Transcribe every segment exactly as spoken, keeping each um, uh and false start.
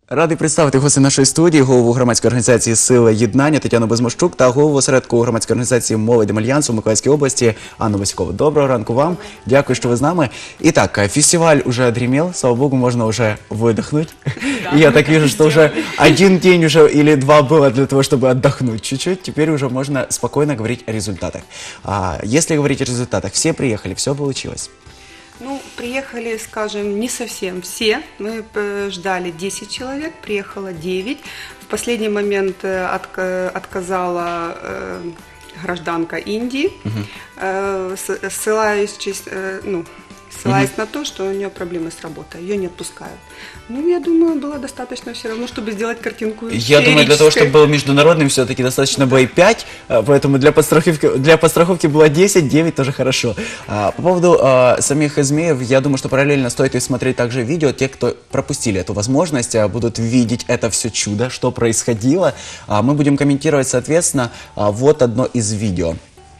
Радий представити гостя нашої студії, голову громадської організації «Сила єднання» Тетяну Безмощук та голову осередку громадської організації «Молодь Альянсу» в Миколаївській області Анну Васюкову. Доброго ранку вам. Дякую, что вы с нами. Итак, фестиваль уже отгремел, слава богу, можно уже выдохнуть. Да. И я так вижу, что уже один день уже или два было для того, чтобы отдохнуть чуть-чуть. Теперь уже можно спокойно говорить о результатах. А если говорить о результатах, все приехали, все получилось. Ну, приехали, скажем, не совсем все. Мы ждали десять человек, приехало девять. В последний момент отказала гражданка Индии, угу. ссылаясь, ну, ссылаясь угу. на то, что у нее проблемы с работой, ее не отпускают. Ну, я думаю, было достаточно все равно, чтобы сделать картинку. Я думаю, для того, чтобы был международным, все-таки достаточно было и пять, поэтому для подстраховки, для подстраховки было десять, девять тоже хорошо. По поводу а, самих змеев, я думаю, что параллельно стоит и смотреть также видео. Те, кто пропустили эту возможность, будут видеть это все чудо, что происходило. Мы будем комментировать, соответственно, вот одно из видео.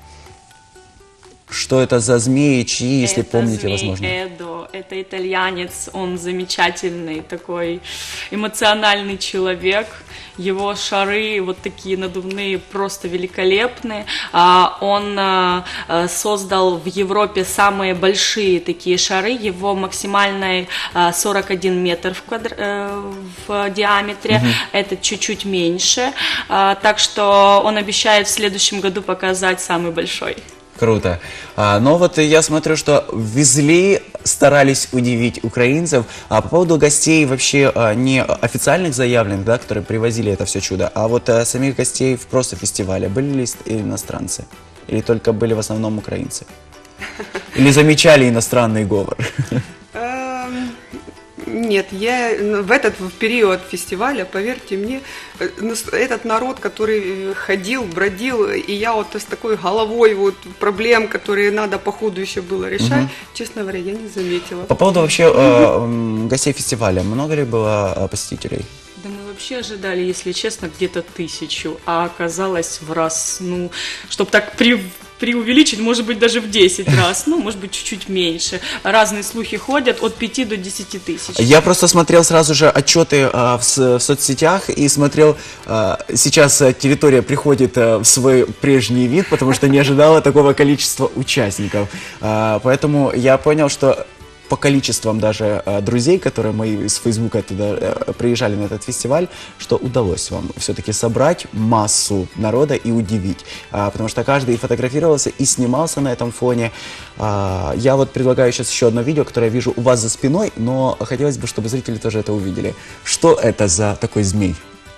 Что это за змеи, чьи, если это помните, змей возможно? Эдо, это итальянец, он замечательный, такой эмоциональный человек. Его шары вот такие надувные просто великолепные. Он создал в Европе самые большие такие шары. Его максимальный сорок один метр в, квадр... в диаметре. Угу. Это чуть-чуть меньше. Так что он обещает в следующем году показать самый большой. Круто. А, но вот я смотрю, что везли, старались удивить украинцев. А по поводу гостей вообще а, не официальных заявленных, да, которые привозили это все чудо, а вот а, самих гостей в просто фестивале. Были ли иностранцы? Или только были в основном украинцы? Или замечали иностранный говор? Нет, я в этот в период фестиваля, поверьте мне, этот народ, который ходил, бродил, и я вот с такой головой вот проблем, которые надо по ходу еще было решать, угу. честно говоря, я не заметила. По поводу вообще э, гостей фестиваля, много ли было посетителей? Да мы вообще ожидали, если честно, где-то тысячу, а оказалось в раз, ну, чтобы так при... преувеличить, может быть, даже в десять раз, ну, может быть, чуть-чуть меньше. Разные слухи ходят от пяти до десяти тысяч. Я просто смотрел сразу же отчеты а, в, в соцсетях и смотрел, а, сейчас территория приходит а, в свой прежний вид, потому что не ожидала такого количества участников. А, поэтому я понял, что по количествам даже э, друзей, которые мы из Фейсбука туда э, приезжали на этот фестиваль, что удалось вам все-таки собрать массу народа и удивить. А, потому что каждый фотографировался и снимался на этом фоне. А, я вот предлагаю сейчас еще одно видео, которое я вижу у вас за спиной, но хотелось бы, чтобы зрители тоже это увидели. Что это за такой змей?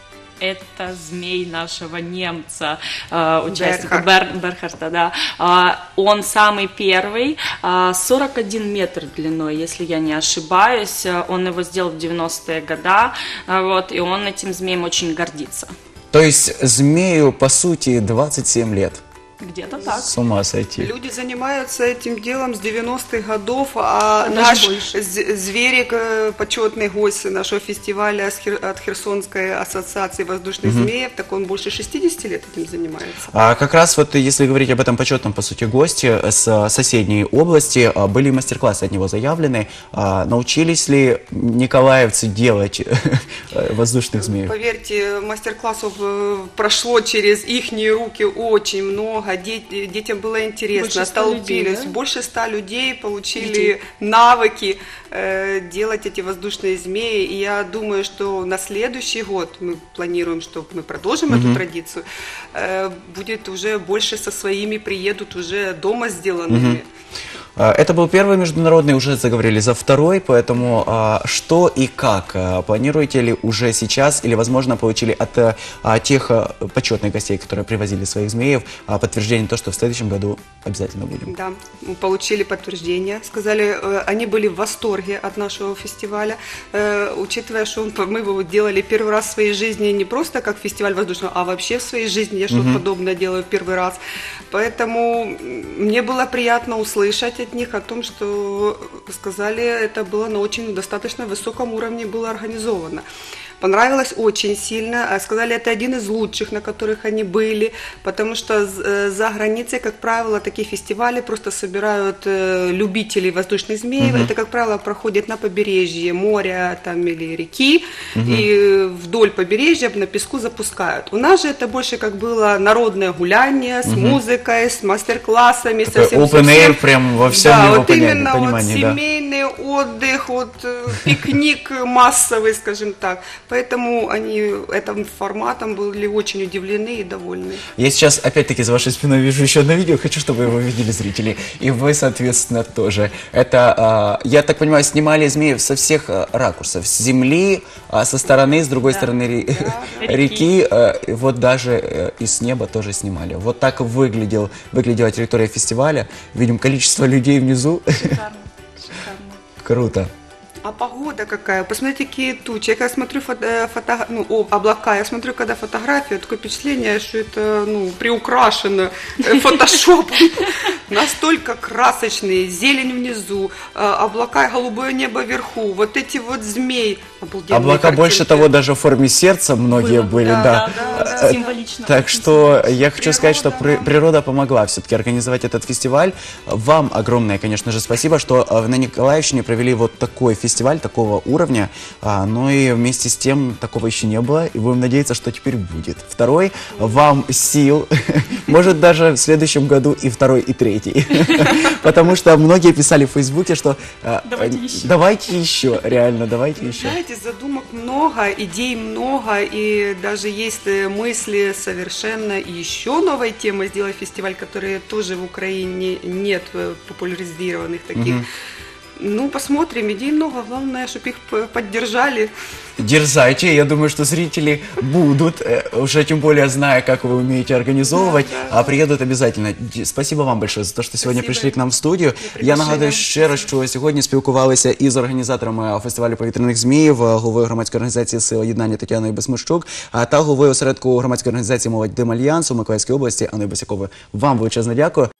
Это змей нашего немца, э, участника Бер, Берхарта, да. Э, он самый первый, э, сорок один метр длиной, если я не ошибаюсь. Он его сделал в девяностые годы, э, вот, и он этим змеем очень гордится. То есть змею, по сути, двадцать семь лет? Где-то так. С ума сойти. Люди занимаются этим делом с девяностых годов, а наш зверик, почетный гость нашего фестиваля от Херсонской ассоциации воздушных угу. змеев, так он больше шестидесяти лет этим занимается. А как раз вот, если говорить об этом почетном, по сути, госте с соседней области, были мастер-классы от него заявлены. Научились ли николаевцы делать воздушных змеев? Поверьте, мастер-классов прошло через их руки очень много. Детям было интересно, столпились. Людей, да? Больше ста людей получили Детей. навыки э, делать эти воздушные змеи. И я думаю, что на следующий год мы планируем, что мы продолжим mm-hmm. эту традицию. Э, будет уже больше со своими приедут уже дома сделанными. Mm-hmm. Это был первый международный, уже заговорили за второй, поэтому а, что и как? А, планируете ли уже сейчас или, возможно, получили от а, тех а, почетных гостей, которые привозили своих змеев, а, подтверждение то, что в следующем году обязательно будем? Да, мы получили подтверждение, сказали, э, они были в восторге от нашего фестиваля, э, учитывая, что он, мы его делали первый раз в своей жизни, не просто как фестиваль воздушного, а вообще в своей жизни я что-то mm-hmm. подобное делаю первый раз, поэтому мне было приятно услышать от них о том, что сказали, это было на очень достаточно высоком уровне было организовано. понравилось очень сильно. Сказали, это один из лучших, на которых они были, потому что за границей, как правило, такие фестивали просто собирают любителей воздушных змеев. Uh-huh. Это, как правило, проходит на побережье моря там, или реки, uh-huh. и вдоль побережья на песку запускают. У нас же это больше как было народное гуляние с uh-huh. музыкой, с мастер-классами, со всем. Open air прям во всем да, его вот понимании, именно понимании, вот да. семейный отдых, вот пикник массовый, скажем так. Поэтому они этим форматом были очень удивлены и довольны. Я сейчас опять-таки за вашей спиной вижу еще одно видео, хочу, чтобы его видели зрители, и вы, соответственно, тоже. Это, я так понимаю, снимали змеев со всех ракурсов, с земли, со стороны, с другой да. стороны да, реки, да. вот даже и с неба тоже снимали. Вот так выглядел, выглядела территория фестиваля. Видим количество людей внизу. Шикарно, шикарно. Круто. А погода какая? Посмотрите, какие тучи. Я когда смотрю фото, фото, ну, о, облака, я смотрю, когда фотографию, такое впечатление, что это ну, приукрашено фотошопом. Настолько красочные, зелень внизу, облака и голубое небо вверху, вот эти вот змеи. Облака, больше того, даже в форме сердца многие были, да. да. да, да. Символично. Так что я хочу сказать, что природа помогла все-таки организовать этот фестиваль. Вам огромное, конечно же, спасибо, что на Николаевщине провели вот такой фестиваль, такого уровня, но и вместе с тем такого еще не было, и будем надеяться, что теперь будет. Второй, вам сил, может даже в следующем году и второй, и третий, потому что многие писали в Фейсбуке, что давайте еще, реально, давайте еще. Задумок много, идей много, и даже есть мысли совершенно еще новой темы сделать фестиваль, которые тоже в Украине нет популяризированных таких. Mm-hmm. Ну, посмотрим, идей много, главное, чтобы их поддержали. Дерзайте, я думаю, что зрители будут, уже тем более зная, как вы умеете организовывать, да, да. а приедут обязательно. Спасибо вам большое за те, що сьогодні Спасибо. прийшли к нам в студію. Я нагадую ще раз, що сьогодні спілкувалися із організаторами фестивалю повітряних зміїв, головою громадської організації «Сила єднання» Тетяною Безмощук та головою осередку громадської організації «Молодь Дим Альянсу» Миколаївської області Анною Босяковою. Вам величезне дякую.